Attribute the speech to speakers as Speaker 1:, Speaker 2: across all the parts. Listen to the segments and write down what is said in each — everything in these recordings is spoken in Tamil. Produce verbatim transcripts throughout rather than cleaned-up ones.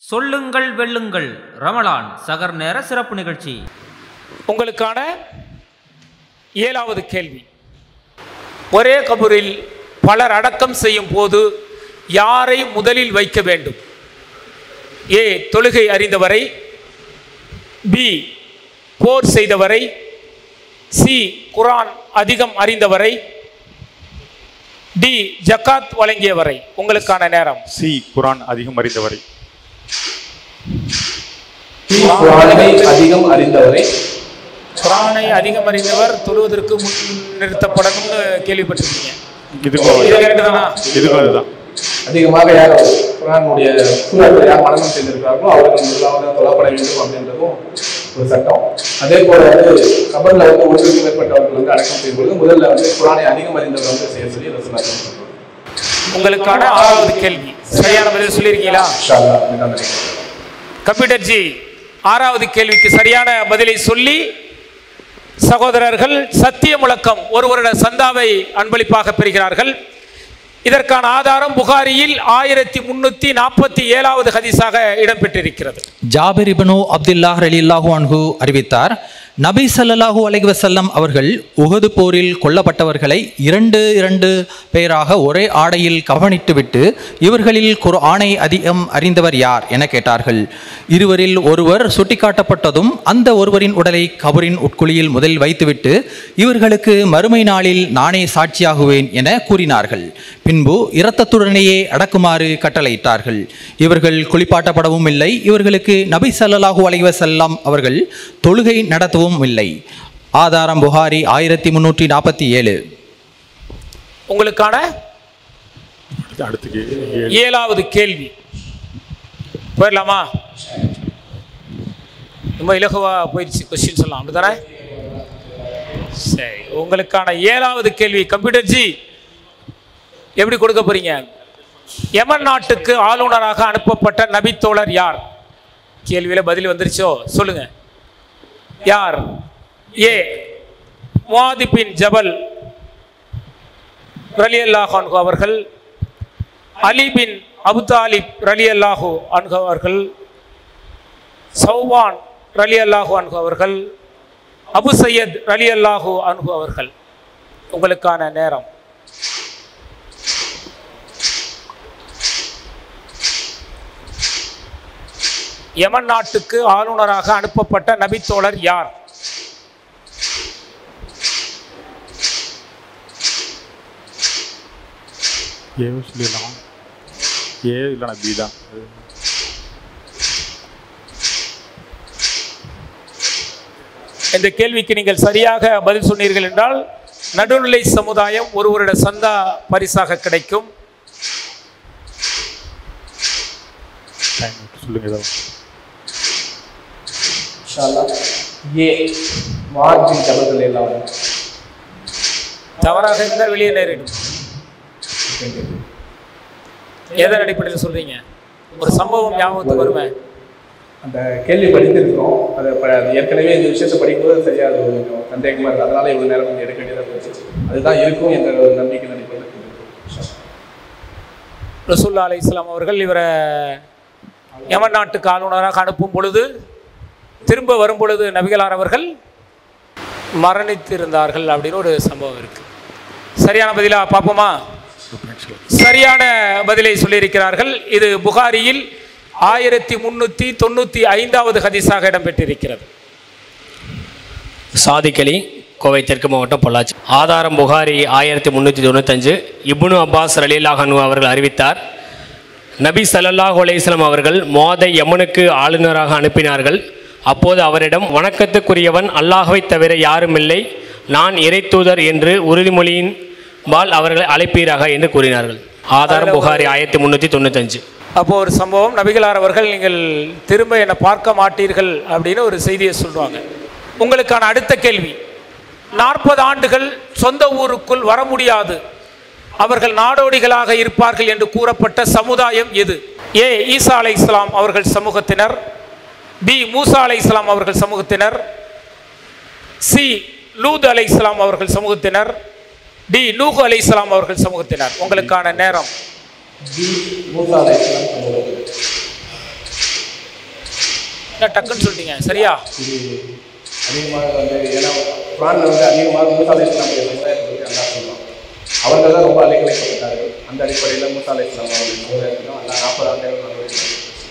Speaker 1: சொல்லுங்கள் வெல்லுங்கள் ரமலான் சகர் நேர சிறப்பு நிகழ்ச்சி.
Speaker 2: உங்களுக்கான ஏழாவது கேள்வி. ஒரே கபூரில் பலர் அடக்கம் செய்யும் போது யாரை முதலில் வைக்க வேண்டும்? ஏ தொழுகை அறிந்தவரை, பி போர் செய்தவரை, சி குரான் அதிகம் அறிந்தவரை, டி ஜக்காத் வழங்கியவரை. உங்களுக்கான நேரம்.
Speaker 3: சி குரான் அதிகம் அறிந்தவரை.
Speaker 4: குரானை அதிகம் அறிந்தவரை.
Speaker 2: குரானை அதிகம் அறிந்தவர் தொழுவதற்கு முன் நிறுத்தப்படணும்னு கேள்விப்பட்டிருக்கீங்க.
Speaker 4: அதிகமாக யார் குரானுடைய சூழலை யார் மனனம் செய்திருக்கிறார்களோ அவர்கள் முதலாவது தொழப்பட வேண்டும் அப்படின்றதும் ஒரு சட்டம். அதே போல வந்து கபர்ல வந்து ஒன்றுக்கு மேற்பட்டவர்கள் வந்து அடக்கம் செய்யும் பொழுது முதல்ல வந்து குரானை அதிகம் அறிந்தவர் வந்து செய்ய சொல்லி ரசூலுல்லாஹ் சொல்றாங்க.
Speaker 2: உங்களுக்கான ஆறாவது கேள்வி. சரியான பதில் சொல்லியிருக்கீங்களா? கம்ப்யூட்டர் ஜி ஆறாவது கேள்விக்கு சரியான பதிலை சொல்லி சகோதரர்கள் சத்திய முழக்கம் ஒரு வருட சந்தாவை அன்பளிப்பாக பெறுகிறார்கள். இதற்கான ஆதாரம் புகாரியில் ஆயிரத்தி முன்னூத்தி நாற்பத்தி ஏழாவது ஹதீஸாக இடம்பெற்றிருக்கிறது.
Speaker 5: ஜாபிர் இப்னு அப்துல்லாஹ் ரலியல்லாஹு அன்ஹு அறிவித்தார், நபி ஸல்லல்லாஹு அலைஹி வஸல்லம் அவர்கள் உஹது போரில் கொல்லப்பட்டவர்களை இரண்டு இரண்டு பேராக ஒரே ஆடையில் கவனித்துவிட்டு இவர்களில் குர்ஆனை அதிகம் அறிந்தவர் யார் என கேட்டார்கள். இருவரில் ஒருவர் சுட்டிக்காட்டப்பட்டதும் அந்த ஒருவரின் உடலை கபரின் உட்குழியில் முதலில் வைத்துவிட்டு இவர்களுக்கு மறுமை நாளில் நானே சாட்சியாகுவேன் என கூறினார்கள். பின்பு இரத்தத்துடனேயே அடக்குமாறு கட்டளையிட்டார்கள். இவர்கள் குளிப்பாட்டப்படவும் இல்லை. இவர்களுக்கு நபி ஸல்லல்லாஹு அலைஹி வஸல்லம் அவர்கள் தொழுகை நடத்தவும் இல்லை. ஆதாரம் புகாரி ஆயிரத்தி முன்னூற்றி நாற்பத்தி ஏழு.
Speaker 2: உங்களுக்கான ஏழாவது கேள்வி போயிடலாமா? ரொம்ப இலகுவா போயிடுச்சு கொஸ்டின் சொல்லலாம், அப்படிதானே? சரி, உங்களுக்கான ஏழாவது கேள்வி. கம்ப்யூட்டர் ஜி எப்படி கொடுக்க போறீங்க? யமன் நாட்டுக்கு ஆளுநராக அனுப்பப்பட்ட நபித்தோழர் யார்? கேள்வியில பதில் வந்துருச்சோ? சொல்லுங்க. யார்? ஏ முஆத் பின் ஜபல் ரலியல்லாஹு அன்ஹு அவர்கள், அலி பின் அபு தாலிப் ரலியல்லாஹு அன்ஹு அவர்கள், சௌவான் ரலியல்லாஹு அன்ஹு அவர்கள், அபு சையத் ரலியல்லாஹு அன்ஹு அவர்கள். உங்களுக்கான நேரம். யமன் நாட்டுக்கு ஆளுநராக அனுப்பப்பட்ட நபித்தோழர் யார்? இந்த கேள்விக்கு நீங்கள் சரியாக பதில் சொன்னீர்கள் என்றால் நடுநிலை சமுதாயம் ஒரு வருட சந்தா பரிசாக கிடைக்கும். தவறாக இருந்தால் வெளியே நேரிடும். எதன் அடிப்படையில் சொல்றீங்க? ஒரு சம்பவம் ஞாபகத்துக்கு வருமே.
Speaker 4: அந்த கேள்வி படித்திருக்கிறோம். அதை ஏற்கனவே இந்த விஷயத்தை படிக்கும்போது சரியா அது கொஞ்சம் சந்தேகமா இருக்கு. அதனால இவ்வளவு நேரம் கொஞ்சம் எடுக்க வேண்டியதாக போச்சு. அதுதான் இருக்கும் என்ற ஒரு நம்பிக்கை அடிப்படையில்.
Speaker 2: ரசூலுல்லாஹி அலைஹி வஸல்லம் அவர்கள் இவரை யமன் நாட்டுக்கு ஆளுநராக அனுப்பும் பொழுது திரும்ப வரும் பொழுது நபிகளார் அவர்கள் மரணித்திருந்தார்கள் அப்படின்னு ஒரு சம்பவம் இருக்கு. சரியான பதிலா பார்ப்போமா? சரியான பதிலை சொல்லியிருக்கிறார்கள். இது புகாரியில் ஆயிரத்தி முன்னூத்தி தொண்ணூத்தி ஐந்தாவது ஹதீஸாக இடம்பெற்றிருக்கிறது.
Speaker 6: சாதிக் அலி, கோவை தெற்கு மாவட்டம், பொள்ளாச்சி. ஆதாரம் புகாரி ஆயிரத்தி முன்னூற்றி தொண்ணூத்தஞ்சு. இப்னு அப்பாஸ் ரலியல்லாஹு அன்ஹு அவர்கள் அறிவித்தார், நபி ஸல்லல்லாஹு அலைஹி வஸல்லம் அவர்கள் முஆதை யமனுக்கு ஆளுநராக அனுப்பினார்கள். அப்போது அவரிடம், வணக்கத்துக்குரியவன் அல்லாஹ்வை தவிர யாரும் இல்லை, நான் இறை தூதர் என்று உறுதிமொழியின் பால் அவர்களை அழைப்பீராக என்று கூறினார்கள். ஆதாரம் புகாரி ஆயிரத்தி முன்னூற்றி தொண்ணூத்தஞ்சு.
Speaker 2: அப்போ ஒரு சம்பவம், நபிகளார் அவர்கள் நீங்கள் திரும்ப என்னை பார்க்க மாட்டீர்கள் அப்படின்னு ஒரு செய்தியை சொல்லுவாங்க. உங்களுக்கான அடுத்த கேள்வி. நாற்பது ஆண்டுகள் சொந்த ஊருக்குள் வர முடியாது, அவர்கள் நாடோடிகளாக இருப்பார்கள் என்று கூறப்பட்ட சமுதாயம் எது? ஏ ஈசா அலைஹிஸ்ஸலாம் அவர்கள் சமூகத்தினர், பி மூசா அலைஹிஸ்ஸலாம் அவர்கள் சமூகத்தினர், சி லூத் அலைஹிஸ்ஸலாம் அவர்கள் சமூகத்தினர், டி நூஹ் அலைஹிஸ்ஸலாம் அவர்கள் சமூகத்தினர். உங்களுக்கான நேரம். டக்குன்னு சொல்லிட்டீங்க சரியா?
Speaker 4: இது அதிகமாக வந்து ஏன்னா குரானில் வந்து அதிகமாக மூசா அலைஹிஸ்ஸலாமுடைய சமுதாயத்தை பற்றி அல்லாஹ் சொல்லுவாங்க. அவர்கள் தான் ரொம்ப அலைக்கழிக்கப்பட்டார்கள். அந்த அடிப்படையில் மூசா அலைஹிஸ்ஸலாம் அவருடைய சமுதாயத்திலும் அல்லா நாற்பது ஆண்டுகள் நடவடிக்கை.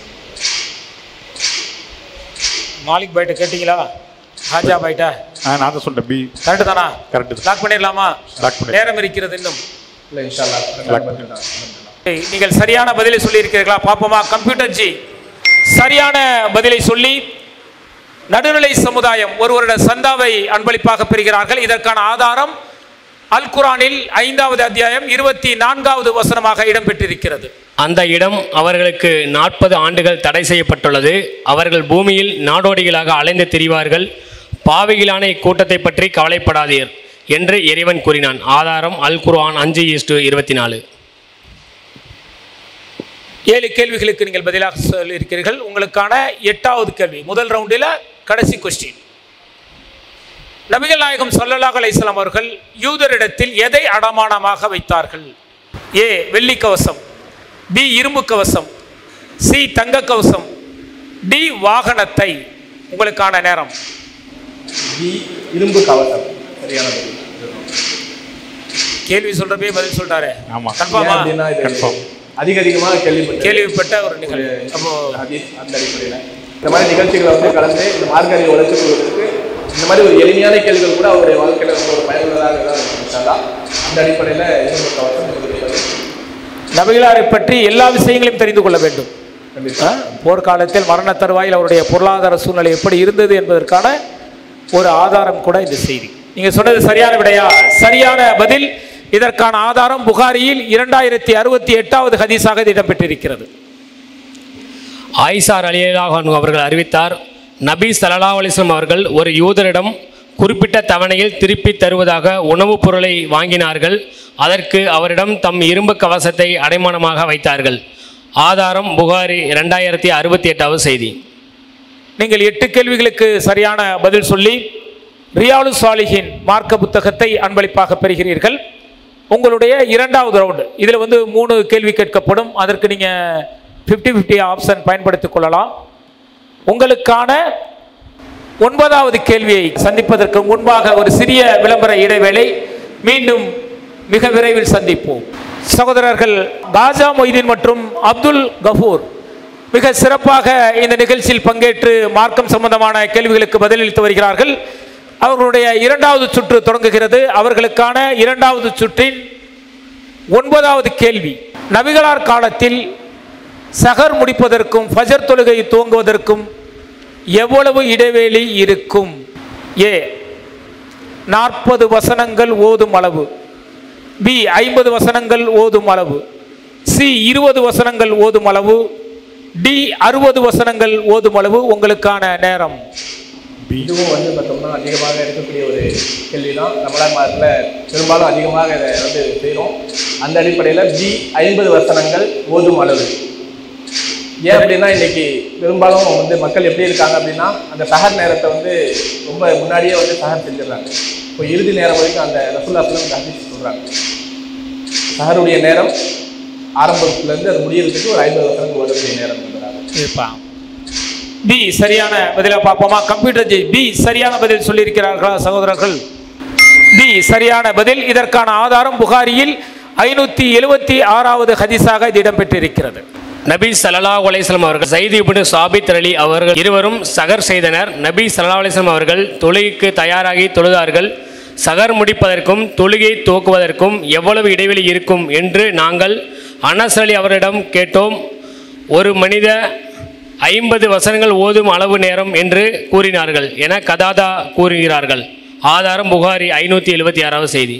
Speaker 2: மாலிக் பைட்ட கேட்டீங்களா? ஹாஜா பைட்டா
Speaker 3: ஆ நான் தான் சொல்லிட்டேன் பி.
Speaker 2: கரெக்டு தானா?
Speaker 3: கரெக்டு.
Speaker 2: லாக் பண்ணிடலாமா?
Speaker 3: லாக் பண்ணி.
Speaker 2: நேரம் இருக்கிறது இன்னும்.
Speaker 4: இல்லை இன்ஷா அல்லாஹ்.
Speaker 2: நீங்கள் சரியான பதிலை சொல்லி இருக்கிறீர்களா பார்ப்போமா? கம்ப்யூட்டர் ஜி சரியான பதிலை சொல்லி நடுநிலை சமுதாயம் ஒரு வருட சந்தாவை அன்பளிப்பாக பெறுகிறார்கள். இதற்கான ஆதாரம் அல் குரானில் ஐந்தாவது அத்தியாயம் இருபத்தி நான்காவது வசனமாக இடம்பெற்றிருக்கிறது.
Speaker 6: அந்த இடம் அவர்களுக்கு நாற்பது ஆண்டுகள் தடை செய்யப்பட்டுள்ளது. அவர்கள் பூமியில் நாடோடிகளாக அலைந்து திரிவார்கள். பாவிகளான இக்கூட்டத்தை பற்றி கவலைப்படாதீர் என்று இறைவன் கூறினான். ஆதாரம் அல் குர்ஆன் அஞ்சு ஈஸ்டு இருபத்தி நாலு.
Speaker 2: ஏழு கேள்விகளுக்கு நீங்கள் பதிலாக சொல்லியிருக்கிறீர்கள். உங்களுக்கான எட்டாவது கேள்வி முதல் ரவுண்டில் கடைசி கொஸ்டின். நபிகள் நாயகம் ஸல்லல்லாஹு அலைஹி வஸல்லம் அவர்கள் யூதரிடத்தில் எதை அடமானமாக வைத்தார்கள்? ஏ வெள்ளி கவசம், பி இரும்பு கவசம், சி தங்க கவசம், டி வாகனத்தை. உங்களுக்கான நேரம்.
Speaker 4: பி இரும்பு கவசம் சரியான பதில்.
Speaker 2: கேள்வி சொல்றப்பே பதில் சொல்றாரு.
Speaker 3: ஆமாம்.
Speaker 2: கன்ஃபார்மா?
Speaker 4: அப்படின்னா இது
Speaker 3: கன்ஃபார்ம்.
Speaker 4: அதிக அதிகமாக கேள்விப்பட்ட
Speaker 2: கேள்விப்பட்ட ஒரு நிகழ்வு. அப்போ
Speaker 4: ஹதீஸ் அந்த அடிப்படையில் இந்த மாதிரி நிகழ்ச்சிகளை வந்து கலந்து இந்த மார்க்கத்தை உழைத்துக் கொள்வதற்கு இந்த மாதிரி ஒரு எளிமையான கேள்விகள் கூட அவருடைய வாழ்க்கையில் ரொம்ப ஒரு பயனுள்ளதாக தான் இருக்கும். அந்த அடிப்படையில் இரும்பு கவசம்.
Speaker 2: நபிகளாரை பற்றி எல்லா விஷயங்களையும் தெரிந்து கொள்ள வேண்டும்.
Speaker 4: கண்டிப்பாக
Speaker 2: போர்க்காலத்தில் மரண தருவாயில் அவருடைய பொருளாதார சூழ்நிலை எப்படி இருந்தது என்பதற்கான ஒரு ஆதாரம் கூட இந்த செய்தி. நீங்க சொன்னது சரியான விடையா? சரியான பதில். இதற்கான ஆதாரம் புகாரியில் இரண்டாயிரத்தி அறுபத்தி எட்டாவது ஹதீஸாக இடம்பெற்றிருக்கிறது.
Speaker 6: ஆயிஷா ரலியல்லாஹு அன்ஹா அவர்கள் அறிவித்தார், நபி ஸல்லல்லாஹு அலைஹி வஸல்லம் அவர்கள் ஒரு யூதரிடம் குறிப்பிட்ட தவணையில் திருப்பி தருவதாக உணவுப் பொருளை வாங்கினார்கள். அதற்கு அவரிடம் தம் இரும்பு கவசத்தை அடைமானமாக வைத்தார்கள். ஆதாரம் புகாரி ரெண்டாயிரத்தி அறுபத்தி எட்டாவது செய்தி.
Speaker 2: நீங்கள் எட்டு கேள்விகளுக்கு சரியான பதில் சொல்லி ரியாலு சாலிஹின் மார்க்க புத்தகத்தை அன்பளிப்பாக பெறுகிறீர்கள். உங்களுடைய இரண்டாவது ரவுண்டு இதில் வந்து மூணு கேள்வி கேட்கப்படும். அதற்கு நீங்கள் ஃபிஃப்டி ஃபிஃப்டி ஆப்ஷன் பயன்படுத்திக் கொள்ளலாம். உங்களுக்கான ஒன்பதாவது கேள்வியை சந்திப்பதற்கு முன்பாக ஒரு சிறிய விளம்பர இடைவேளை. மீண்டும் மிக விரைவில் சந்திப்போம். சகோதரர்கள் காஜா மொய்தீன் மற்றும் அப்துல் கஃபூர் மிக சிறப்பாக இந்த நிகழ்ச்சியில் பங்கேற்று மார்க்கம் சம்பந்தமான கேள்விகளுக்கு பதிலளித்து வருகிறார்கள். அவர்களுடைய இரண்டாவது சுற்று தொடங்குகிறது. அவர்களுக்கான இரண்டாவது சுற்றின் ஒன்பதாவது கேள்வி, நபிகளார் காலத்தில் சஹர் முடிப்பதற்கும் ஃபஜர் தொழுகை துவங்குவதற்கும் எவ்வளவு இடைவெளி இருக்கும்? ஏ நாற்பது வசனங்கள் ஓதும் அளவு, பி ஐம்பது வசனங்கள் ஓதும் அளவு, சி இருபது வசனங்கள் ஓதும் அளவு, டி அறுபது வசனங்கள் ஓதும் அளவு. உங்களுக்கான நேரம்.
Speaker 4: இதுவும் வந்து பார்த்தோம்னா அதிகமாக இருக்கக்கூடிய ஒரு கேள்வி தான். நம்மளால் மாதத்தில் பெரும்பாலும் அதிகமாக இதை வந்து செய்கிறோம். அந்த அடிப்படையில் பி ஐம்பது வசனங்கள் ஓதும் அளவு. ஏன் அப்படின்னா இன்னைக்கு பெரும்பாலும் வந்து மக்கள் எப்படி இருக்காங்க அப்படின்னா அந்த சஹர் நேரத்தை வந்து ரொம்ப முன்னாடியே வந்து சஹர் செஞ்சிடறாங்க. இப்போ இறுதி நேரம் வரைக்கும் அந்த ரசூலுல்லாஹி இந்த ஹதீஸ் சொல்கிறாங்க. சஹருடைய நேரம் ஆரம்பத்துலேருந்து அது முடியறதுக்கு ஒரு ஐம்பது வசனங்கள் ஓதக்கூடிய நேரம்
Speaker 2: இருப்பாங்க. பி சரியான பதிலாக பார்ப்போமா? கம்ப்யூட்டர் ஜி பி சரியான பதில் சொல்லியிருக்கிறார்களா சகோதரர்கள்? பி சரியான பதில். இதற்கான ஆதாரம் புகாரியில் ஐநூற்றி எழுபத்தி ஆறாவது ஹதீஸாக இது இடம்பெற்றிருக்கிறது.
Speaker 6: நபி ஸல்லல்லாஹு அலைஹி வஸல்லம் அவர்கள் ஸைத் இப்னு சாபித் அலி அவர்கள் இருவரும் சகர் செய்தனர். நபி ஸல்லல்லாஹு அலைஹி வஸல்லம் அவர்கள் தொழுகைக்கு தயாராகி தொழுதார்கள். சகர் முடிப்பதற்கும் தொழுகை துவக்குவதற்கும் எவ்வளவு இடைவெளி இருக்கும் என்று நாங்கள் அனஸ் அலி அவரிடம் கேட்டோம். ஒரு மனித ஐம்பது வசனங்கள் ஓதும் அளவு நேரம் என்று கூறினார்கள் என கதாதா கூறுகிறார்கள். ஆதாரம் புகாரி ஐநூற்றி எழுபத்தி ஆறாவது செய்தி.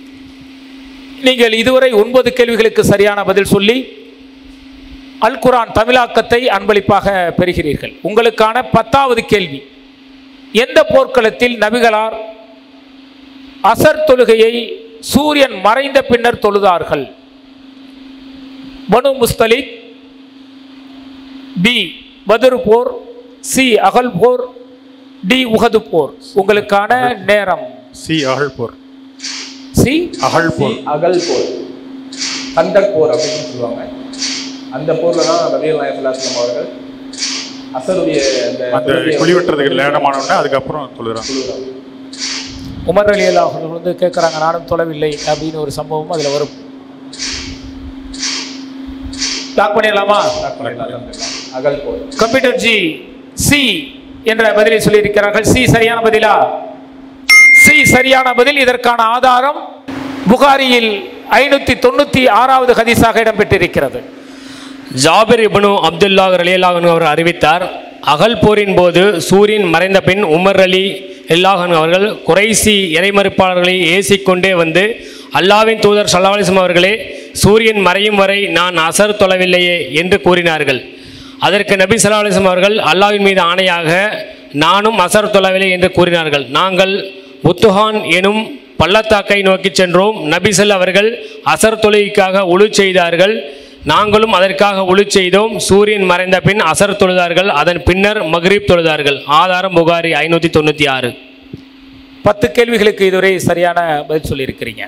Speaker 2: நீங்கள் இதுவரை ஒன்பது கேள்விகளுக்கு சரியான பதில் சொல்லி அல் குர்ஆன் தமிழாக்கத்தை அன்பளிப்பாக பெறுகிறீர்கள். உங்களுக்கான பத்தாவது கேள்வி, எந்த போர்க்களத்தில் நபிகளார் அசர் தொழுகையை சூரியன் மறைந்த பின்னர் தொழுதார்கள்? பனு முஸ்தலிக், பி பத்ர் போர், சி அகல் போர், டி உஹது போர். உங்களுக்கான நேரம்.
Speaker 3: சி அகல் போர்.
Speaker 2: சி
Speaker 3: அகல் போர்.
Speaker 4: அகல் போர், கந்தக் போர் அப்படின்னு சொல்லுவாங்க. அந்த போரில் தான் நபிகள் நாயகம் ஸல்லல்லாஹு அலைஹி வஸல்லம் அவர்கள் அசருடைய
Speaker 3: அந்த குழி வெட்டுறதுக்கு நேரமானோடனே அதுக்கப்புறம் தொழுகிறாங்க.
Speaker 2: உமர் ரலியல்லாஹு அன்ஹு வந்து கேட்குறாங்க, நானும் தொழவில்லை அப்படின்னு ஒரு சம்பவம் அதில் வரும். லாக் பண்ணிடலாமா?
Speaker 4: அகல் போர்.
Speaker 2: கம்ப்யூட்டர் ஜி சி என்ற பதிலை சொல்லியிருக்கிறார்கள். சி சரியான பதிலா? சி சரியான பதில். இதற்கான ஆதாரம் புகாரியில் ஐநூற்றி தொண்ணூற்றி ஆறாவது ஹதீஸாக இடம்பெற்றிருக்கிறது.
Speaker 6: ஜாபிர் இப்னு அப்துல்லா ரலியல்லாஹு அன்ஹு அவர் அறிவித்தார், அகல் போரின் போது சூரியன் மறைந்த பின் உமர் அலி அல்லாஹ் அவர்கள் குறைசி இறைமறுப்பாளர்களை ஏசிக்கொண்டே வந்து, அல்லாவின் தூதர் ஸல்லல்லாஹு அலைஹி வஸல்லம் அவர்களே, சூரியன் மறையும் வரை நான் அசர் தொழவில்லையே என்று கூறினார்கள். அதற்கு நபி ஸல்லல்லாஹு அலைஹி வஸல்லம் அவர்கள், அல்லாஹ்வின் மீது ஆணையாக நானும் அசர் தொழவில்லை என்று கூறினார்கள். நாங்கள் புத்துஹான் எனும் பள்ளத்தாக்கை நோக்கி சென்றோம். நபி ஸல்லல்லாஹு அவர்கள் அசர் தொழுகைக்காக உழு செய்தார்கள். நாங்களும் அதற்காக உழு செய்தோம். சூரியன் மறைந்த பின் அசர் தொழுதார்கள். அதன் பின்னர் மக்ரிப் தொழுதார்கள். ஆதாரம் புகாரி ஐநூற்றி தொண்ணூற்றி ஆறு.
Speaker 2: பத்து கேள்விகளுக்கு இதுவரை சரியான பதில் சொல்லியிருக்கிறீங்க.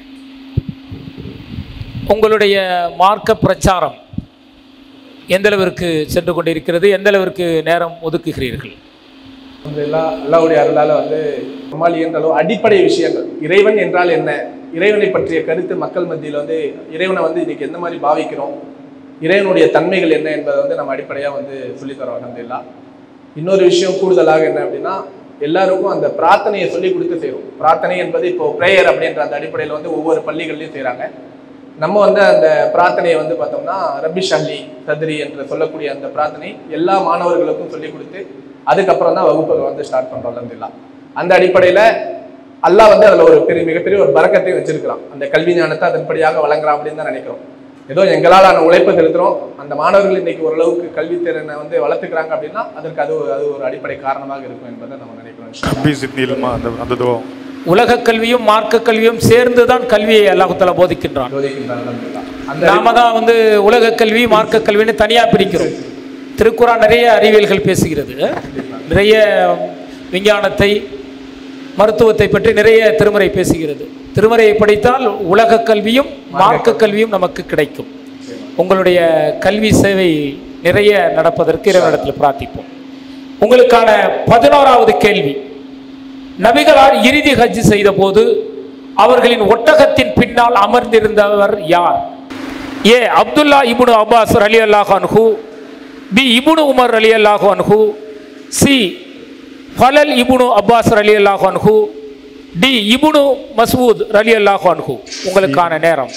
Speaker 2: உங்களுடைய மார்க்க பிரச்சாரம் எந்த அளவிற்கு சென்று கொண்டிருக்கிறது? எந்த அளவிற்கு நேரம் ஒதுக்குகிறீர்கள்?
Speaker 4: அல்ஹம்துலில்லாஹ், அல்லாஹ்வுடைய அருளால் வந்து நம்மால் இயன்ற அளவு அடிப்படை விஷயங்கள், இறைவன் என்றால் என்ன, இறைவனை பற்றிய கருத்து மக்கள் மத்தியில் வந்து இறைவனை வந்து இன்னைக்கு எந்த மாதிரி பாவிக்கிறோம், இறைவனுடைய தன்மைகள் என்ன என்பதை வந்து நம்ம அடிப்படையாக வந்து சொல்லித்தரோம். அல்ஹம்துலில்லாஹ். இன்னொரு விஷயம் கூடுதலாக என்ன அப்படின்னா, எல்லாருக்கும் அந்த பிரார்த்தனையை சொல்லி கொடுத்து செய்கிறோம். பிரார்த்தனை என்பது இப்போ ப்ரேயர் அப்படின்ற அந்த அடிப்படையில் வந்து ஒவ்வொரு பள்ளிகள்லையும் செய்கிறாங்க. நம்ம வந்து அந்த பிரார்த்தனையை வந்து பார்த்தோம்னா ரப்பி ஷல்லி சத்ரி என்று சொல்லக்கூடிய அந்த பிரார்த்தனை எல்லா மாணவர்களுக்கும் சொல்லி கொடுத்து அதுக்கப்புறம் தான் வகுப்புகள் வந்து ஸ்டார்ட் பண்ணுறோம். அல்ஹம்துலில்லாஹ். அந்த அடிப்படையில் அல்லாஹ் வந்து அதில் ஒரு பெரிய மிகப்பெரிய ஒரு பரக்கத்தையும் வச்சிருக்கிறான். அந்த கல்வி ஞானத்தை அதன்படியாக வழங்குறான் அப்படின்னு தான் நினைக்கிறோம். ஏதோ எங்களால் அந்த உழைப்பை செலுத்துகிறோம். அந்த மாணவர்கள் இன்னைக்கு ஓரளவுக்கு கல்வி திறனை வந்து வளர்த்துக்கிறாங்க அப்படின்னா அதற்கு அது அது ஒரு அடிப்படை காரணமாக இருக்கும் என்பதை நம்ம நினைக்கிறோம்.
Speaker 3: அந்த அந்த துவா
Speaker 2: உலக கல்வியும் மார்க்க கல்வியும் சேர்ந்து தான் கல்வியை அல்லாஹ் தஆலா போதிக்கின்றான். நாம தான் வந்து உலக கல்வி மார்க்க கல்வின்னு தனியாக பிரிக்கிறோம். திருக்குரான் நிறைய அறிவியல்கள் பேசுகிறது, நிறைய விஞ்ஞானத்தை மருத்துவத்தை பற்றி நிறைய திருமறை பேசுகிறது. திருமறையை படித்தால் உலக கல்வியும் மார்க்க கல்வியும் நமக்கு கிடைக்கும். உங்களுடைய கல்வி சேவை நிறைய நடப்பதற்கு இறைவனிடத்தில் பிரார்த்திப்போம். உங்களுக்கான பதினோராவது கேள்வி, நபிகளார் இறுதி ஹஜ் செய்த போது அவர்களின் ஒட்டகத்தின் பின்னால் அமர்ந்திருந்தவர் யார்? ஏ அப்துல்லா இப்னு அப்பாஸ் ரலியல்லாஹு அன்ஹு, பி இப்னு உமர் ரலியல்லாஹு அன்ஹு, சி ஃபலல் இப்னு அப்பாஸ் ரலியல்லாஹு அன்ஹு, டி இப்னு மஸ்ஊத் ரலியல்லாஹு அன்ஹு. உங்களுக்கான நேரம்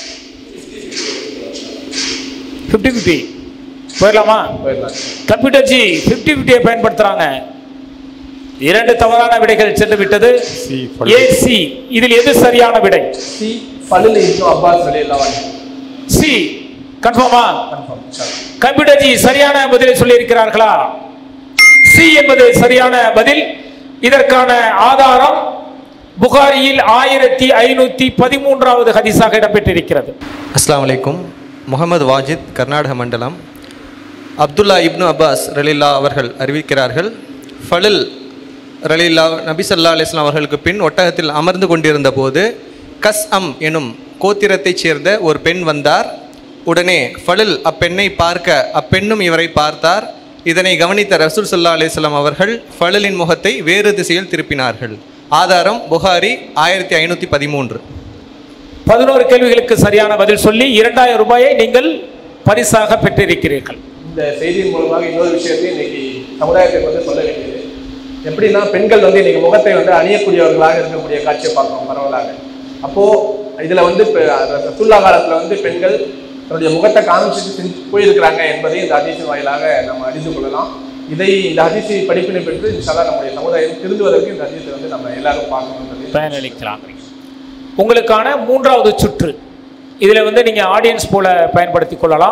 Speaker 2: ஃபிஃப்டி ஃபிஃப்டி போயிடலாமா? கம்ப்யூட்டர் ஜி ஃபிஃப்டி ஃபிஃப்டியை பயன்படுத்துகிறாங்க. இரண்டு தவறான விடைகள் சென்று விட்டது. ஏ சி, இதில் எது சரியான விடை?
Speaker 4: சி ஃபலல் இப்னு அப்பாஸ் ரலியல்லாஹு அன்ஹு.
Speaker 2: சி கன்ஃபார்மா? கம்ப்யூட்டர் ஜி சரியான பதிலை சொல்லி இருக்கிறார்களா? சி என்பது சரியான பதில். இதற்கான ஆதாரம் புகாரியில் ஆயிரத்தி ஐநூற்றி பதிமூன்றாவது ஹதீஸாக இடம்பெற்றிருக்கிறது.
Speaker 7: அஸ்ஸலாமு அலைக்கும். முகமது வாஜித், கர்நாடக மண்டலம். அப்துல்லா இப்னு அப்பாஸ் ரலில்லா அவர்கள் அறிவிக்கிறார்கள், ஃபலில் ரலில்லா நபி ஸல்லல்லாஹு அலைஹி வஸல்லம் அவர்களுக்கு பின் ஒட்டகத்தில் அமர்ந்து கொண்டிருந்த போது கஸ் அம் எனும் கோத்திரத்தைச் சேர்ந்த ஒரு பெண் வந்தார். உடனே ஃபலில் அப்பெண்ணை பார்க்க அப்பெண்ணும் இவரை பார்த்தார். இதனை கவனித்த ரசூல் ஸல்லல்லாஹு அலைஹி வஸல்லம் அவர்கள் ஃபலிலின் முகத்தை வேறு திசையில் திருப்பினார்கள். ஆதாரம் புகாரி ஆயிரத்தி ஐநூற்றி பதிமூன்று.
Speaker 2: பதினோரு கேள்விகளுக்கு சரியான பதில் சொல்லி இரண்டாயிரம் ரூபாயை நீங்கள் பரிசாக பெற்றிருக்கிறீர்கள்.
Speaker 4: இந்த செய்தியின் மூலமாக இன்னொரு விஷயத்தையும் இன்னைக்கு சமுதாயத்துக்கு வந்து சொல்ல வேண்டியது எப்படின்னா, பெண்கள் வந்து இன்னைக்கு முகத்தை வந்து அணியக்கூடியவர்களாக இருக்கக்கூடிய காட்சியை பார்க்கணும் பரவலாக. அப்போ இதுல வந்து ரசூலுல்லாஹ் காலத்துல வந்து பெண்கள் தன்னுடைய முகத்தை காமிச்சிட்டு போயிருக்கிறாங்க என்பதை இந்த ஹதீஸின் வாயிலாக நம்ம அறிந்து கொள்ளலாம். இதை இந்த ஹதீஸை படிப்பினை பெற்று இன்ஷால்லா நம்முடைய சமுதாயம் திருந்துவதற்கு இந்த ஹதீஸை வந்து நம்ம எல்லாரும் பார்க்கணும்
Speaker 2: பயனளிக்கலாம். உங்களுக்கான மூன்றாவது சுற்று, இதில் வந்து நீங்கள் ஆடியன்ஸ் போல பயன்படுத்தி கொள்ளலாம்.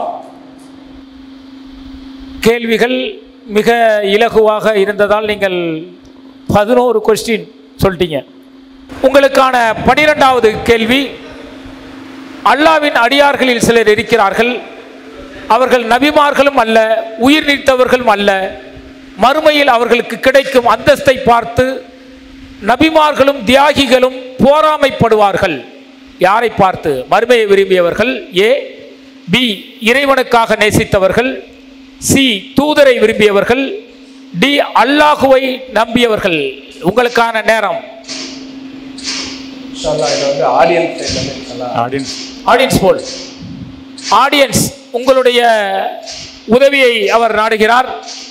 Speaker 2: கேள்விகள் மிக இலகுவாக இருந்ததால் நீங்கள் பதினோரு கொஸ்டின் சொல்லிட்டீங்க. உங்களுக்கான பனிரெண்டாவது கேள்வி, அல்லாவின் அடியார்களில் சிலர் இருக்கிறார்கள், அவர்கள் நபிமார்களும் அல்ல, உயிர் நீத்தவர்களும் அல்ல. மறுமையில் அவர்களுக்கு கிடைக்கும் அந்தஸ்தை பார்த்து நபிமார்களும் தியாகிகளும் போராமைப்படுவார்கள். யாரை பார்த்து? மறுமையை விரும்பியவர்கள். ஏ பி இறைவனுக்காக நேசித்தவர்கள், சி தூதரை விரும்பியவர்கள், டி அல்லாஹுவை நம்பியவர்கள். உங்களுக்கான நேரம்.
Speaker 3: ஆடியன்ஸ்
Speaker 2: ஆடியன்ஸ் போல் ஆடியன்ஸ் உங்களுடைய உதவியை அவர் நாடுகிறார்.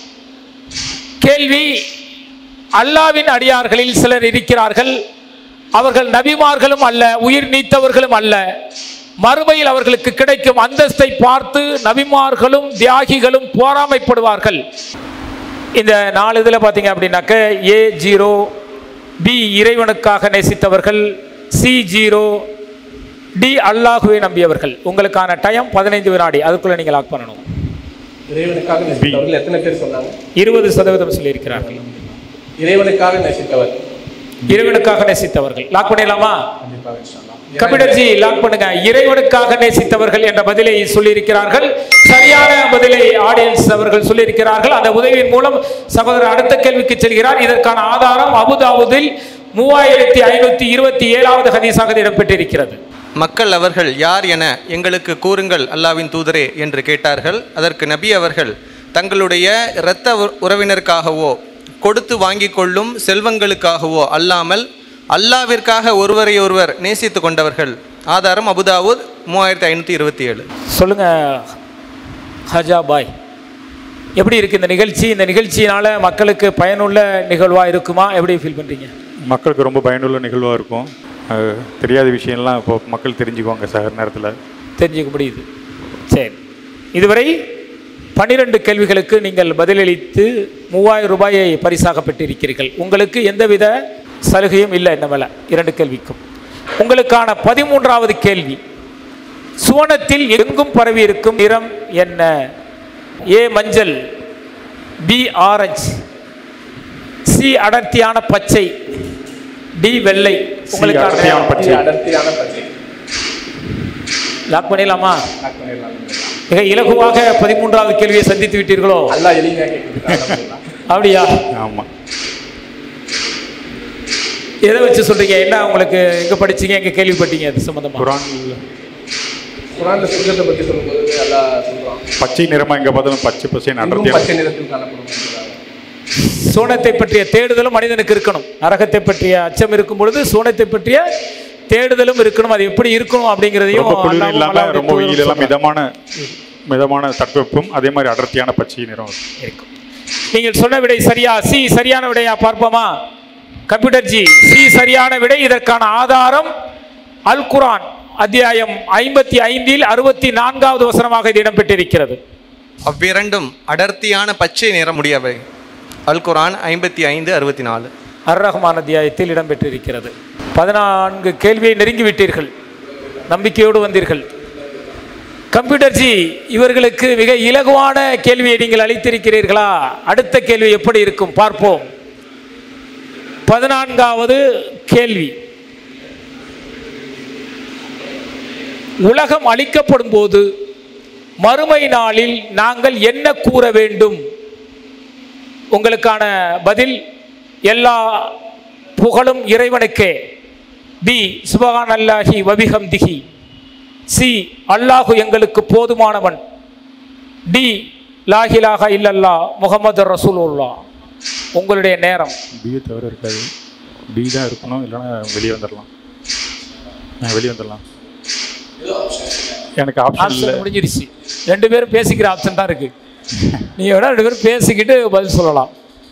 Speaker 2: கேள்வி: அல்லாவின் அடியார்களில் சிலர் இருக்கிறார்கள், அவர்கள் நபிமார்களும் அல்ல, உயிர் நீத்தவர்களும் அல்ல. மறுமையில் அவர்களுக்கு கிடைக்கும் அந்தஸ்தை பார்த்து நபிமார்களும் தியாகிகளும் போராமைப்படுவார்கள். இந்த நாலு இதில் பார்த்தீங்க அப்படின்னாக்க ஏ ஜீரோ, பி இறைவனுக்காக நேசித்தவர்கள், சி ஜீரோ, டி அல்லாஹுவை நம்பியவர்கள். உங்களுக்கான டைம் பதினைந்து வினாடி, அதுக்குள்ள நீங்கள் லாக் பண்ணணும்.
Speaker 4: இறைவனுக்காக நேசித்தவர்கள் எத்தனை பேர் சொன்னாங்க?
Speaker 2: இருபது சதவீதம் சொல்லியிருக்கிறார்கள்.
Speaker 4: இறைவனுக்காக நேசித்தவர்
Speaker 2: இறைவனுக்காக நேசித்தவர்கள். லாக் பண்ணிடலாமா?
Speaker 4: கண்டிப்பாக இன்ஷாஅல்லாஹ்.
Speaker 2: கபிடர்ஜி லாக் பண்ணுங்க. இறைவனுக்காக நேசித்தவர்கள் என்ற பதிலை சொல்லியிருக்கிறார்கள். சரியான பதிலை ஆடியன்ஸ் அவர்கள் சொல்லியிருக்கிறார்கள். அந்த உதவியின் மூலம் சகோதரர் அடுத்த கேள்விக்கு செல்கிறார். இதற்கான ஆதாரம் அபுதாவுதில் மூவாயிரத்தி ஐநூத்தி இருபத்தி ஏழாவது ஹதீஸாக இடம்பெற்றிருக்கிறது.
Speaker 7: மக்கள் அவர்கள் யார் என எங்களுக்கு கூறுங்கள் அல்லாவின் தூதரே என்று கேட்டார்கள். அதற்கு நபி அவர்கள் தங்களுடைய இரத்த உறவினருக்காகவோ கொடுத்து வாங்கி கொள்ளும் செல்வங்களுக்காகவோ அல்லாமல் அல்லாவிற்காக ஒருவரை ஒருவர் நேசித்து கொண்டவர்கள். ஆதாரம் அபுதாவுத் மூவாயிரத்தி ஐநூற்றி இருபத்தி ஏழு.
Speaker 2: சொல்லுங்க ஹஜா பாய், எப்படி இருக்கு இந்த நிகழ்ச்சி? இந்த நிகழ்ச்சியினால மக்களுக்கு பயனுள்ள நிகழ்வாக இருக்குமா? எப்படி ஃபீல் பண்ணுறீங்க?
Speaker 3: மக்களுக்கு ரொம்ப பயனுள்ள நிகழ்வாக இருக்கும். தெரியாத விஷயம்லாம் இப்போ மக்கள் தெரிஞ்சுக்குவாங்க சார், நேரத்தில்
Speaker 2: தெரிஞ்சுக்க முடியுது. சரி, இதுவரை பன்னிரண்டு கேள்விகளுக்கு நீங்கள் பதிலளித்து மூவாயிரம் ரூபாயை பரிசாக பெற்றிருக்கிறீர்கள். உங்களுக்கு எந்தவித சலுகையும் இல்லை என்ன மேலே இரண்டு கேள்விக்கும். உங்களுக்கான பதிமூன்றாவது கேள்வி: சுவனத்தில் எங்கும் பரவி இருக்கும் நிறம் என்ன? ஏ மஞ்சள், பி ஆரஞ்சு, சி அடர்த்தியான பச்சை, டி வெள்ளை. உங்களுக்கான
Speaker 4: அடர்த்தியான பச்சை.
Speaker 2: லாக் பண்ணிடலாமா?
Speaker 4: லாக் பண்ணிடலாம்.
Speaker 2: மிக இலகுவாக பதிமூன்றாவது கேள்வியை சந்தித்து விட்டீர்களோ?
Speaker 4: அல்லாஹ் எளிமையாக கேட்குது.
Speaker 2: அப்படியா?
Speaker 3: ஆமாம்.
Speaker 2: எதை வச்சு சொல்றீங்க? என்ன உங்களுக்கு எங்க படிச்சீங்க, எங்க கேள்விப்பட்டீங்க அது சம்பந்தமா?
Speaker 3: குரான்
Speaker 4: குரான்ல சுத்தத்தை பற்றி சொல்லும்போது அல்லாஹ் சொல்றான்,
Speaker 3: பச்சை நிறமா எங்க பார்த்தாலும் பச்சை பச்சை அடர்த்தியான
Speaker 4: பச்சை நிறத்தில் காணப்படும்.
Speaker 2: சோனத்தை பற்றிய தேடுதலும் மனிதனுக்கு இருக்கணும். நரகத்தை பற்றிய அச்சம் இருக்கும் பொழுது சோனத்தை பற்றிய தேடுதலும் இருக்கணும். அது எப்படி இருக்கணும் அப்படிங்கிறதையும்
Speaker 3: ரொம்ப வெயில் எல்லாம் மிதமான மிதமான தட்பவெப்பம், அதே மாதிரி அடர்த்தியான பச்சை நிறம்
Speaker 2: இருக்கும். நீங்கள் சொன்ன விடை சரியா? சி சரியான விடையா? பார்ப்போமா கம்ப்யூட்டர்ஜி? சி சரியான விடை. இதற்கான ஆதாரம் அல் குரான் அத்தியாயம் ஐம்பத்தி ஐந்தில் அறுபத்தி நான்காவது வசனமாக இது இடம்பெற்றிருக்கிறது.
Speaker 7: அவ்விரண்டும் அடர்த்தியான பச்சை நிறம் உடையவை. அல் குரான் ஐம்பத்தி ஐந்து அறுபத்தி நாலு.
Speaker 2: அர் ரஹ்மான் அத்தியாயத்தில் இடம்பெற்றிருக்கிறது. பதினான்கு கேள்வியை நெருங்கிவிட்டீர்கள், நம்பிக்கையோடு வந்தீர்கள். கம்ப்யூட்டர்ஜி, இவர்களுக்கு மிக இலகுவான கேள்வியை நீங்கள் அளித்திருக்கிறீர்களா? அடுத்த கேள்வி எப்படி இருக்கும் பார்ப்போம். பதினான்காவது கேள்வி: உலகம் அழிக்கப்படும் போது மறுமை நாளில் நாங்கள் என்ன கூற வேண்டும்? உங்களுக்கான பதில்: எல்லா புகழும் இறைவனுக்கே. பி சுபஹான் அல்லாஹி வபிஹம்திஹி. சி அல்லாஹு எங்களுக்கு போதுமானவன். டி லா இலாஹா இல்லல்லாஹ் முஹம்மது ரசூலுல்லாஹ். உங்களுடைய நேரம்.
Speaker 3: பியை தவிர இருக்காது, பி தான் இருக்கணும், இல்லைன்னா வெளியே வந்துடலாம். வெளியே வந்துடலாம். எனக்கு ஆப்ஷன்
Speaker 2: முடிஞ்சிருச்சு. ரெண்டு பேரும் பேசிக்கிற ஆப்ஷன் தான் இருக்கு. நீங்க வேணா ரெண்டு பேரும் பேசிக்கிட்டு பதில் சொல்லலாம்.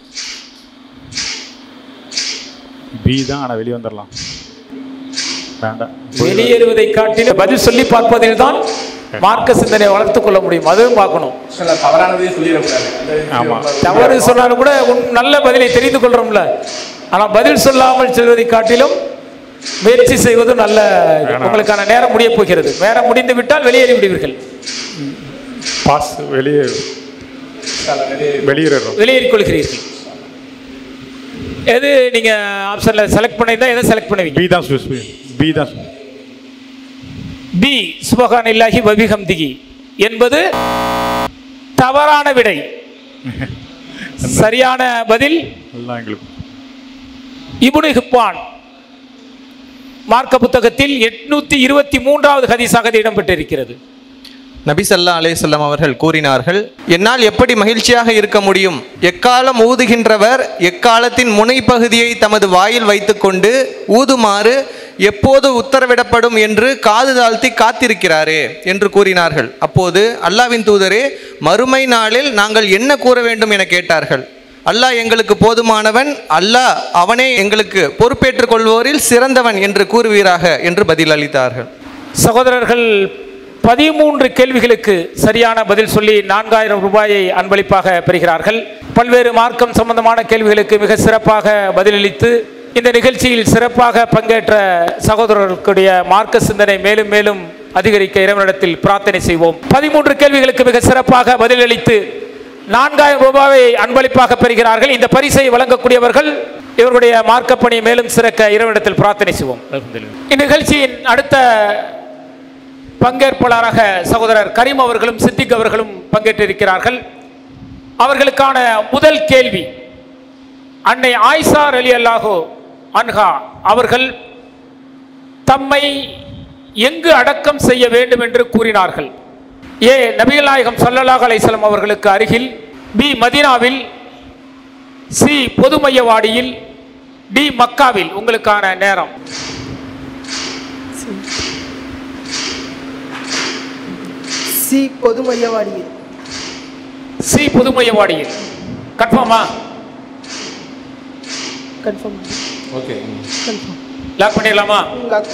Speaker 3: பி தான், ஆனால் வெளியே வந்துடலாம். வேண்டாம்,
Speaker 2: வெளியேறுவதை காட்டிலும் பதில் சொல்லி பார்ப்பதில் தான் மார்க்க சிந்தனை வளர்த்துக் கொள்ள முடியும். அதுவும் பார்க்கணும்.
Speaker 4: தவறானதே சொல்லிடக்கூடாது.
Speaker 3: ஆமா,
Speaker 2: தவறு சொன்னாலும் கூட நல்ல பதிலை தெரிந்து கொள்றோம்ல. ஆனா பதில் சொல்லாமல் செல்வதை காட்டிலும் முயற்சி செய்வது நல்ல. உங்களுக்கான நேரம் முடிய போகிறது. நேரம் முடிந்து விட்டால் வெளியேறி விடுவீர்கள்.
Speaker 3: பாஸ் வெளியே வெளியேறோம்
Speaker 2: வெளியேறிக் கொள்கிறீர்கள். எது நீங்க ஆப்ஷன்ல செலக்ட் பண்ணிருந்தா எதை செலக்ட் பண்ணுவீங்க?
Speaker 3: பி தான். பி தான்.
Speaker 2: பி சுபஹான் இல்லாஹி வபிஹம்திஹி என்பது தவறான விடை. சரியான பதில் இப்னு ஹிப்பான் மார்க்க புத்தகத்தில் எட்நூத்தி இருபத்தி மூன்றாவது ஹதீஸாக இடம்பெற்றிருக்கிறது.
Speaker 7: நபி ஸல்லல்லாஹு அலைஹி வஸல்லம் அவர்கள் கூறினார்கள், என்னால் எப்படி மகிழ்ச்சியாக இருக்க முடியும்? எக்காலம் ஊதுகின்றவர் எக்காலத்தின் முனைப்பகுதியை தமது வாயில் வைத்துக்கொண்டு ஊதுமாறு எப்போது உத்தரவிடப்படும் என்று காது தாழ்த்தி காத்திருக்கிறாரே என்று கூறினார்கள். அப்போது அல்லாஹ்வின் தூதரே, மறுமை நாளில் நாங்கள் என்ன கூற வேண்டும் என கேட்டார்கள். அல்லாஹ் எங்களுக்கு போதுமானவன், அல்லாஹ் அவனே எங்களுக்கு பொறுப்பேற்றுக் கொள்வோரில் சிறந்தவன் என்று கூறுவீராக என்று பதில் அளித்தார்கள்.
Speaker 2: சகோதரர்கள் பதிமூன்று கேள்விகளுக்கு சரியான பதில் சொல்லி நான்காயிரம் ரூபாயை அன்பளிப்பாக பெறுகிறார்கள். பல்வேறு மார்க்கம் சம்பந்தமான கேள்விகளுக்கு மிக சிறப்பாக பதிலளித்து இந்த நிகழ்ச்சியில் சிறப்பாக பங்கேற்ற சகோதரர்களுடைய மார்க்க சிந்தனை மேலும் மேலும் அதிகரிக்க இறைவனிடத்தில் பிரார்த்தனை செய்வோம். பதிமூன்று கேள்விகளுக்கு மிக சிறப்பாக பதிலளித்து நான்காயிரம் ரூபாயை அன்பளிப்பாக பெறுகிறார்கள். இந்த பரிசை வழங்கக்கூடியவர்கள் இவருடைய மார்க்கப்பணி மேலும் சிறக்க இறைவனிடத்தில் பிரார்த்தனை செய்வோம். இந்நிகழ்ச்சியின் அடுத்த பங்கேற்பாளராக சகோதரர் கரீம் அவர்களும் சித்திக் அவர்களும் பங்கேற்றிருக்கிறார்கள். அவர்களுக்கான முதல் கேள்வி, அன்னை ஆயிஷா ரலியல்லாஹு அன்ஹா அவர்கள் தம்மை எங்கு அடக்கம் செய்ய வேண்டும் என்று கூறினார்கள்? ஏ நபிகள் நாயகம் ஸல்லல்லாஹு அலைஹி வஸல்லம் அவர்களுக்கு அருகில், பி மதீனாவில், சி பொதுமையவாடியில், டி மக்காவில். உங்களுக்கான நேரம்.
Speaker 8: சி பொதுமையவாடியில்.
Speaker 2: சி பொதுமையவாடியில். கன்ஃபார்மா?
Speaker 8: கன்ஃபார்ம்.
Speaker 4: Okay,
Speaker 8: confirm.
Speaker 2: லாக் பண்ணிடலாமா?
Speaker 8: லாக்.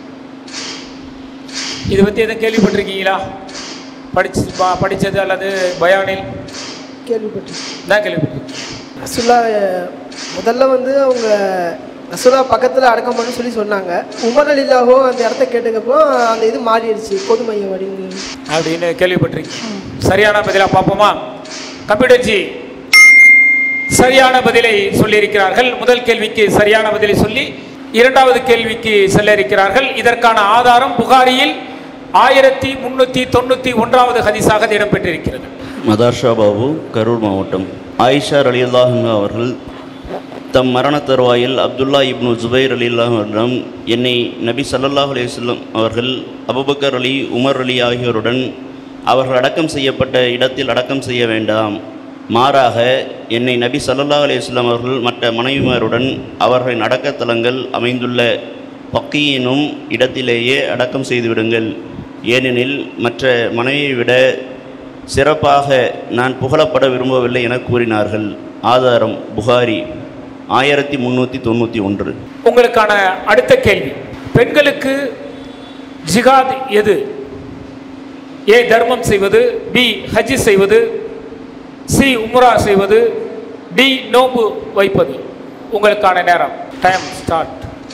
Speaker 2: இதை பற்றி எதுவும் கேள்விப்பட்டிருக்கீங்களா? படிச்சு படித்தது அல்லது பயானில்
Speaker 8: கேள்விப்பட்டேன்.
Speaker 2: தான் கேள்விப்பட்டிருக்கீங்க.
Speaker 8: ரசூலா முதல்ல வந்து அவங்க ரசூலா பக்கத்தில் அடக்கம் பண்ண சொல்லி சொன்னாங்க. உமர் ரலியல்லாஹு அந்த இடத்த கேட்டதுக்கப்புறம் அந்த இது மாறிடுச்சு, பொதுமையவாடின்னு
Speaker 2: அப்படின்னு கேள்விப்பட்டிருக்கீங்க. சரியான பதிலாக பார்ப்போமா? கம்ப்யூட்டர் ஜி சரியான பதிலை சொல்லியிருக்கிறார்கள். முதல் கேள்விக்கு சரியான பதிலை சொல்லி இரண்டாவது கேள்விக்கு செல்ல இருக்கிறார்கள். இதற்கான ஆதாரம் புகாரியில் ஆயிரத்தி முன்னூற்றி தொண்ணூற்றி ஒன்றாவது ஹதீஸாக இடம்பெற்றிருக்கிறது.
Speaker 9: மதார்ஷா பாபு, கரூர் மாவட்டம். ஆயிஷா ரலியல்லாஹு அன்ஹா அவர்கள் தம் மரண தருவாயில் அப்துல்லா இப்னு ஜுபைர் ரலியல்லாஹு அன்ஹுவிடம், என்னை நபி ஸல்லல்லாஹு அலைஹி வஸல்லம் அவர்கள் அபூபக்கர் அலி, உமர் அலி ஆகியோருடன் அவர்கள் அடக்கம் செய்யப்பட்ட இடத்தில் அடக்கம் செய்ய வேண்டாம், மாறாக என்னை நபி ஸல்லல்லாஹு அலைஹி வஸல்லம் அவர்கள் மற்ற மனைவிமாருடன் அவர்களின் அடக்கத்தலங்கள் அமைந்துள்ள பக்கி எனும் இடத்திலேயே அடக்கம் செய்துவிடுங்கள், ஏனெனில் மற்ற மனைவியை விட சிறப்பாக நான் புகழப்பட விரும்பவில்லை என கூறினார்கள். ஆதாரம் புகாரி ஆயிரத்தி முன்னூற்றி தொண்ணூற்றி ஒன்று.
Speaker 2: உங்களுக்கான அடுத்த கேள்வி, பெண்களுக்கு ஜிஹாத் எது? ஏ தர்மம் செய்வது, பி ஹஜ் செய்வது, சி உம்ரா செய்வது, டி நோம்பு வைப்பது. உங்களுக்கான நேரம். Time start.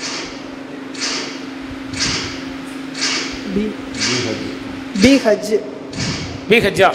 Speaker 8: பி பி ஹஜ்.
Speaker 2: பி ஹஜ்ஜா?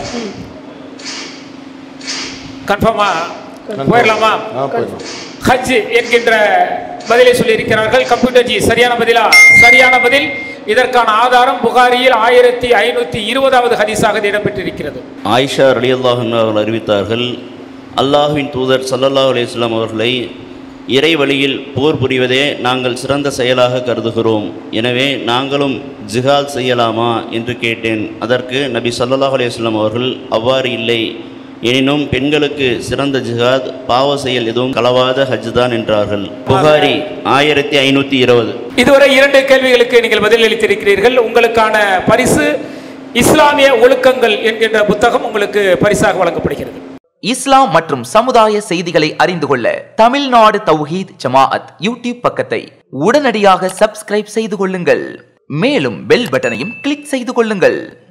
Speaker 2: கன்ஃபார்மா? போயிடலாமா? ஹஜ் என்கின்ற பதிலை சொல்லியிருக்கிறார்கள். கம்ப்யூட்டர் ஜி சரியான பதிலா? சரியான பதில். இதற்கான ஆதாரம் புகாரியில் ஆயிரத்தி ஐநூற்றி இருபதாவது ஹதீஸாக இடம்பெற்றிருக்கிறது.
Speaker 9: ஆயிஷா ரலியல்லாஹு அன்ஹா அவர்கள் அறிவித்தார்கள், அல்லாஹ்வின் தூதர் ஸல்லல்லாஹு அலைஹி வஸல்லம் அவர்களை இறை வழியில் போர் புரிவதே நாங்கள் சிறந்த செயலாக கருதுகிறோம், எனவே நாங்களும் ஜிஹாத் செய்யலாமா என்று கேட்டேன். அதற்கு நபி ஸல்லல்லாஹு அலைஹி வஸல்லம் அவர்கள், அவ்வாறு இல்லை, எனினும் பெண்களுக்கு சிறந்த ஜிஹாத் பாவ செயல் எதுவும் கலவாத ஹஜ் தான் என்றார்கள். புகாரி ஆயிரத்தி ஐநூற்றி இருபது.
Speaker 2: இதுவரை இரண்டு கேள்விகளுக்கு நீங்கள் பதிலளித்திருக்கிறீர்கள். உங்களுக்கான பரிசு இஸ்லாமிய ஒழுக்கங்கள் என்கின்ற புத்தகம் உங்களுக்கு பரிசாக வழங்கப்படுகிறது.
Speaker 10: இஸ்லாம் மற்றும் சமுதாய செய்திகளை அறிந்து கொள்ள தமிழ்நாடு தௌஹீத் ஜமாஅத் யூடியூப் பக்கத்தை உடனடியாக சப்ஸ்கிரைப் செய்து கொள்ளுங்கள். மேலும் பெல் பட்டனையும் கிளிக் செய்து கொள்ளுங்கள்.